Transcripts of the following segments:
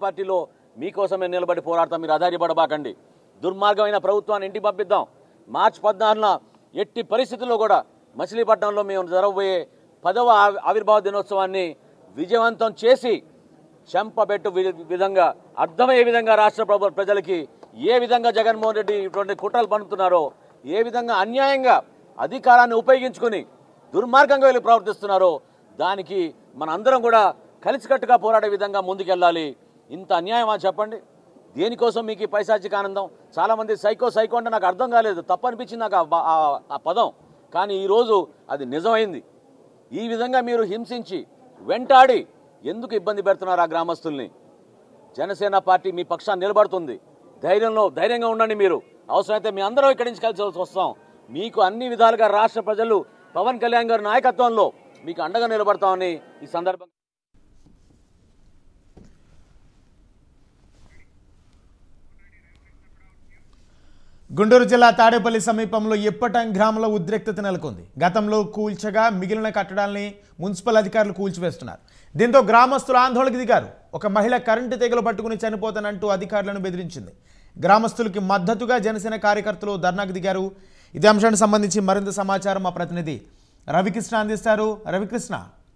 పార్టీలో మీకోసమే నిలబడి పోరాడతాం. మీరు ఆధారపడబాకండి. దుర్మార్గమైన ప్రభుత్వాన్ని ఇంటికి పంపిద్దాం. మార్చి 16న ఎట్టి పరిస్థితుల్లో కూడా మచిలీపట్నంలో మేము జరగబోయే 10వ ఆవిర్భావ దినోత్సవాన్ని విజయవంతం చేసి చెంపబెట్టు విధంగా అర్థమయ్యే విధంగా రాష్ట్ర ప్రజలకి ఏ విధంగా జగన్మోహన్ రెడ్డి ఇటువంటి కుట్రలు పన్నుతున్నారో, ఏ విధంగా అన్యాయంగా అధికారాన్ని ఉపయోగించుకుని దుర్మార్గంగా వీళ్ళు ప్రవర్తిస్తున్నారో దానికి మన అందరం కూడా కలిసికట్టుగా పోరాడే విధంగా ముందుకెళ్ళాలి. ఇంత అన్యాయమా చెప్పండి? దేనికోసం మీకు ఈ పైశాచిక ఆనందం? చాలామంది సైకో అంటే నాకు అర్థం కాలేదు, తప్పు అనిపించింది నాకు ఆ పదం. కానీ ఈరోజు అది నిజమైంది. ఈ విధంగా మీరు హింసించి వెంటాడి ఎందుకు ఇబ్బంది పెడుతున్నారు ఆ గ్రామస్తుల్ని? జనసేన పార్టీ మీ పక్షాన్ని నిలబడుతుంది. ధైర్యంగా ఉండండి. మీరు అవసరమైతే మీ అందరం ఇక్కడి నుంచి కలిసి వస్తాం. మీకు అన్ని విధాలుగా రాష్ట్ర ప్రజలు పవన్ కళ్యాణ్ గారి నాయకత్వంలో మీకు అండగా నిలబడతామని ఈ సందర్భంగా గుంటూరు జిల్లా తాడేపల్లి సమీపంలో ఇప్పటం గ్రామంలో ఉద్రిక్తత నెలకొంది. గతంలో కూల్చగా మిగిలిన కట్టడాల్ని మున్సిపల్ అధికారులు కూల్చివేస్తున్నారు. దీంతో గ్రామస్తులు ఆందోళనకు దిగారు. ఒక మహిళ కరెంటు తీగలు పట్టుకుని చనిపోతానంటూ అధికారులను బెదిరించింది. గ్రామస్తులకి మద్దతుగా జనసేన కార్యకర్తలు ధర్నాకు దిగారు. ఇదే అంశానికి సంబంధించి మరింత సమాచారం మా ప్రతినిధి రవికృష్ణ అందిస్తారు. రవికృష్ణ.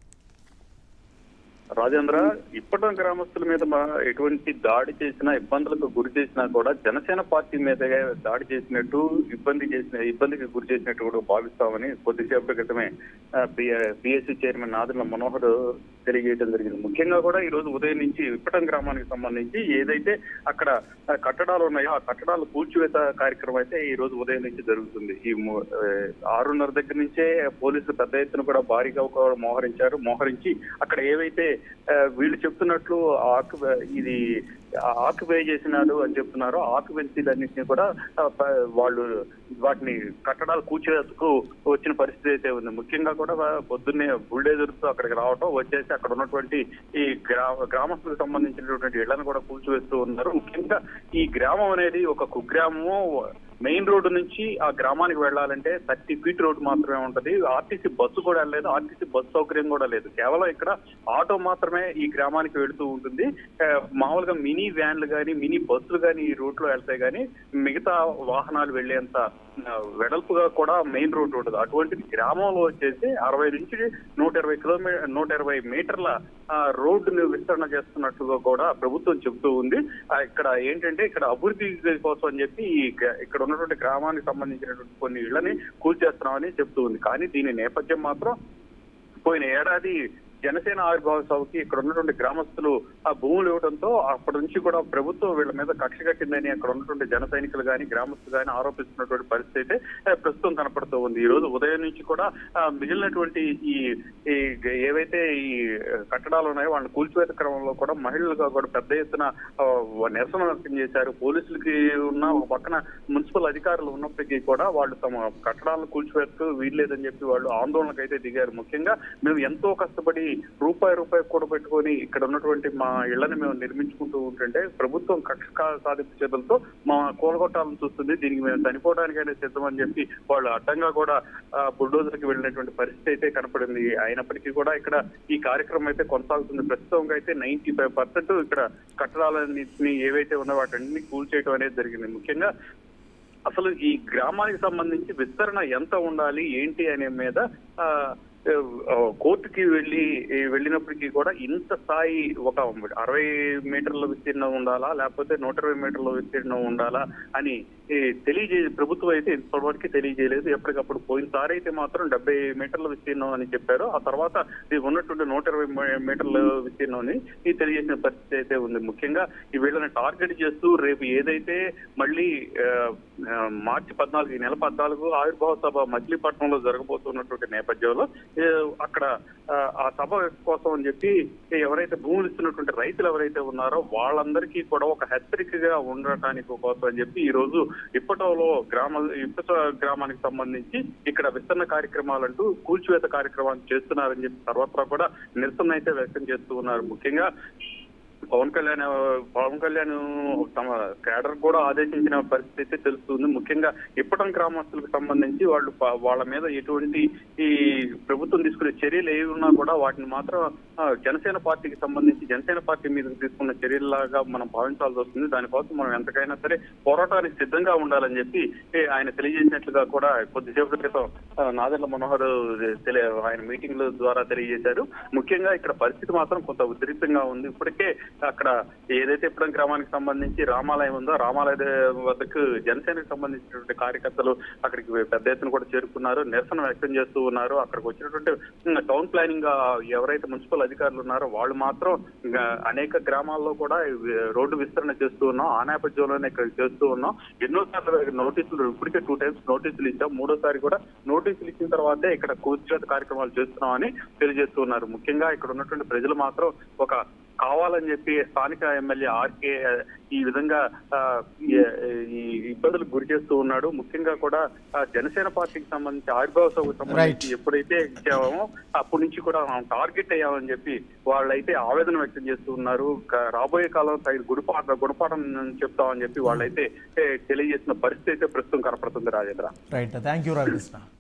రాజేంద్ర, ఇప్పటి గ్రామస్తుల మీద ఎటువంటి దాడి చేసినా, ఇబ్బందులకు గురి చేసినా కూడా జనసేన పార్టీ మీద దాడి చేసినట్టు, ఇబ్బందికి గురి చేసినట్టు కూడా భావిస్తామని కొద్దిసేపటి క్రితమే పిఎస్సి చైర్మన్ నాదెండ్ల మనోహర్ తెలియజేయడం జరిగింది. ముఖ్యంగా కూడా ఈ రోజు ఉదయం నుంచి ఇప్పటం గ్రామానికి సంబంధించి ఏదైతే అక్కడ కట్టడాలు ఉన్నాయో ఆ కట్టడాలు కూల్చివేత కార్యక్రమం అయితే ఈ రోజు ఉదయం నుంచి జరుగుతుంది. ఈ 6:30 దగ్గర నుంచే పోలీసులు పెద్ద ఎత్తున కూడా భారీగా మోహరించి అక్కడ ఏవైతే వీళ్ళు చెప్తున్నట్లు ఇది ఆక్యుపై చేసినారు అని చెప్తున్నారో ఆక్యుపెన్సీలన్నింటినీ కూడా వాళ్ళు వాటిని కట్టడాలు కూల్చేందుకు వచ్చిన పరిస్థితి అయితే ఉంది. ముఖ్యంగా కూడా పొద్దున్నే బుల్డేజర్తో అక్కడికి రావటం, వచ్చేసి అక్కడ ఉన్నటువంటి ఈ గ్రామస్తులకు సంబంధించినటువంటి ఇళ్లను కూడా కూల్చివేస్తూ ఉన్నారు. ముఖ్యంగా ఈ గ్రామం అనేది ఒక కుగ్రామము. మెయిన్ రోడ్డు నుంచి ఆ గ్రామానికి వెళ్లాలంటే 30 ఫీట్ రోడ్డు మాత్రమే ఉంటది. ఆర్టీసీ బస్సు కూడా లేదు, ఆర్టీసీ బస్సు సౌకర్యం కూడా లేదు. కేవలం ఇక్కడ ఆటో మాత్రమే ఈ గ్రామానికి వెళుతూ ఉంటుంది. మామూలుగా మినీ వ్యాన్లు కానీ మినీ బస్సులు కానీ ఈ రూట్ లో వెళ్తాయి, కానీ మిగతా వాహనాలు వెళ్లేంత వెడల్పుగా కూడా మెయిన్ రోడ్డు ఉంటుంది. అటువంటి గ్రామంలో వచ్చేసి 60 నుంచి 120 మీటర్ల రోడ్డును విస్తరణ చేస్తున్నట్టుగా కూడా ప్రభుత్వం చెబుతూ ఉంది. ఇక్కడ ఏంటంటే ఇక్కడ అభివృద్ధి కోసం అని చెప్పి ఇక్కడ ఉన్నటువంటి గ్రామానికి సంబంధించినటువంటి కొన్ని ఇళ్లని కూల్చేస్తున్నామని చెప్తూ ఉంది. కానీ దీని నేపథ్యం మాత్రం పోయిన ఏడాది జనసేన ఆవిర్భావ సభకి ఇక్కడ ఉన్నటువంటి గ్రామస్తులు ఆ భూములు ఇవ్వడంతో అప్పటి నుంచి కూడా ప్రభుత్వం వీళ్ళ మీద కక్ష కట్టిందని అక్కడ ఉన్నటువంటి జన సైనికులు కానీ గ్రామస్తులు కానీ ఆరోపిస్తున్నటువంటి పరిస్థితి అయితే ప్రస్తుతం కనపడుతూ ఉంది. ఈ రోజు ఉదయం నుంచి కూడా మిగిలినటువంటి ఈ ఏవైతే ఈ కట్టడాలు ఉన్నాయో వాళ్ళని కూల్చివేత క్రమంలో కూడా మహిళలుగా కూడా పెద్ద ఎత్తున నిరసన వ్యక్తం చేశారు. పోలీసులకి ఉన్న ఒక పక్కన మున్సిపల్ అధికారులు ఉన్నప్పటికీ కూడా వాళ్ళు తమ కట్టడాలను కూల్చివేతకు వీల్లేదని చెప్పి వాళ్ళు ఆందోళనకు అయితే దిగారు. ముఖ్యంగా మేము ఎంతో కష్టపడి రూపాయి కూడా పెట్టుకొని ఇక్కడ ఉన్నటువంటి మా ఇళ్లను మేము నిర్మించుకుంటూ ఉంటుంటే ప్రభుత్వం కక్ష సాధింపు చర్యలతో మా కూలగొట్టాలని చూస్తుంది. దీనికి మేము చనిపోవడానికైనా సిద్ధమని చెప్పి వాళ్ళు అడ్డంగా కూడా బుల్డోజర్కి వెళ్ళినటువంటి పరిస్థితి అయితే కనపడింది. అయినప్పటికీ కూడా ఇక్కడ ఈ కార్యక్రమం అయితే కొనసాగుతుంది. ప్రస్తుతం అయితే 95% ఇక్కడ కట్టడాలన్నింటినీ ఏవైతే ఉన్నాయో వాటన్నింటినీ కూల్చేయడం అనేది జరిగింది. ముఖ్యంగా అసలు ఈ గ్రామానికి సంబంధించి విస్తరణ ఎంత ఉండాలి ఏంటి అనే మీద కోర్టుకి వెళ్ళినప్పటికీ కూడా ఇంత స్థాయి ఒక 60 మీటర్ల విస్తీర్ణం ఉండాలా లేకపోతే 120 మీటర్ల విస్తీర్ణం ఉండాలా అని ప్రభుత్వం అయితే ఇప్పటివరకు తెలియజేయలేదు. ఎప్పటికప్పుడు పోయినసారి అయితే మాత్రం 70 మీటర్ల విస్తీర్ణం అని చెప్పారు. ఆ తర్వాత ఉన్నటువంటి 120 మీటర్ల విస్తీర్ణం అని తెలియజేసిన పరిస్థితి అయితే ఉంది. ముఖ్యంగా ఈ వీళ్ళని టార్గెట్ చేస్తూ రేపు ఏదైతే మళ్ళీ మార్చి 14 ఈ నెల 14 ఆవిర్భావ సభ మచిలీపట్నంలో జరగబోతున్నటువంటి నేపథ్యంలో అక్కడ ఆ సభ కోసం అని చెప్పి ఎవరైతే భూములు ఇస్తున్నటువంటి రైతులు ఎవరైతే ఉన్నారో వాళ్ళందరికీ కూడా ఒక హెచ్చరికగా ఉండటానికి కోసం అని చెప్పి ఈ రోజు ఇప్పటంలో గ్రామానికి సంబంధించి ఇక్కడ విస్తరణ కార్యక్రమాలంటూ కూల్చివేత కార్యక్రమాలు చేస్తున్నారని చెప్పి సర్వత్రా కూడా నిరసన అయితే వ్యక్తం చేస్తూ ఉన్నారు. ముఖ్యంగా పవన్ కళ్యాణ్ తమ కేడర్ కూడా ఆదేశించిన పరిస్థితి తెలుస్తుంది. ముఖ్యంగా ఇప్పటం గ్రామస్తులకు సంబంధించి వాళ్ళ మీద ఎటువంటి ఈ ప్రభుత్వం తీసుకునే చర్యలు ఏవి ఉన్నా కూడా వాటిని మాత్రం జనసేన పార్టీకి సంబంధించి జనసేన పార్టీ మీద తీసుకున్న చర్యలాగా మనం భావించాల్సి వస్తుంది. దానికోసం మనం ఎంతకైనా సరే పోరాటానికి సిద్ధంగా ఉండాలని చెప్పి ఆయన తెలియజేసినట్లుగా కూడా కొద్దిసేపటి క్రితం నాదెండ్ల మనోహర్ ఆయన మీటింగ్ల ద్వారా తెలియజేశారు. ముఖ్యంగా ఇక్కడ పరిస్థితి మాత్రం కొంత ఉద్రిక్తంగా ఉంది. ఇప్పటికే అక్కడ ఏదైతే ఇప్పటి గ్రామానికి సంబంధించి రామాలయం ఉందో రామాలయం వద్దకు జనసేనకు సంబంధించినటువంటి కార్యకర్తలు అక్కడికి పెద్ద ఎత్తున కూడా చేరుకున్నారు, నిరసన వ్యక్తం చేస్తూ ఉన్నారు. అక్కడికి వచ్చినటువంటి టౌన్ ప్లానింగ్ ఎవరైతే మున్సిపల్ అధికారులు ఉన్నారో వాళ్ళు మాత్రం అనేక గ్రామాల్లో కూడా రోడ్డు విస్తరణ చేస్తూ ఉన్నాం, ఆ నేపథ్యంలోనే ఇక్కడ చేస్తూ ఉన్నాం. ఎన్నోసార్లు నోటీసులు ఇప్పటికే 2 times నోటీసులు ఇచ్చాం, 3వ సారి కూడా నోటీసులు ఇచ్చిన తర్వాతే ఇక్కడ కూల్చివేత కార్యక్రమాలు చేస్తున్నామని తెలియజేస్తూ ఉన్నారు. ముఖ్యంగా ఇక్కడ ఉన్నటువంటి ప్రజలు మాత్రం కావాలని చెప్పి స్థానిక ఎమ్మెల్యే ఆర్కే ఈ విధంగా ఈ ఇబ్బందులకు గురి చేస్తూ ఉన్నాడు. ముఖ్యంగా కూడా జనసేన పార్టీకి సంబంధించి ఆవిర్భావ సభకు సంబంధించి ఎప్పుడైతే ఇచ్చామో అప్పటి నుంచి కూడా మనం టార్గెట్ అయ్యామని చెప్పి వాళ్ళైతే ఆవేదన వ్యక్తం చేస్తూ ఉన్నారు. రాబోయే కాలం తగిన గుణపాఠం చెప్తామని చెప్పి వాళ్ళైతే తెలియజేసిన పరిస్థితి అయితే ప్రస్తుతం కనపడుతుంది. Rajendra. Right, thank you Ravikrishna.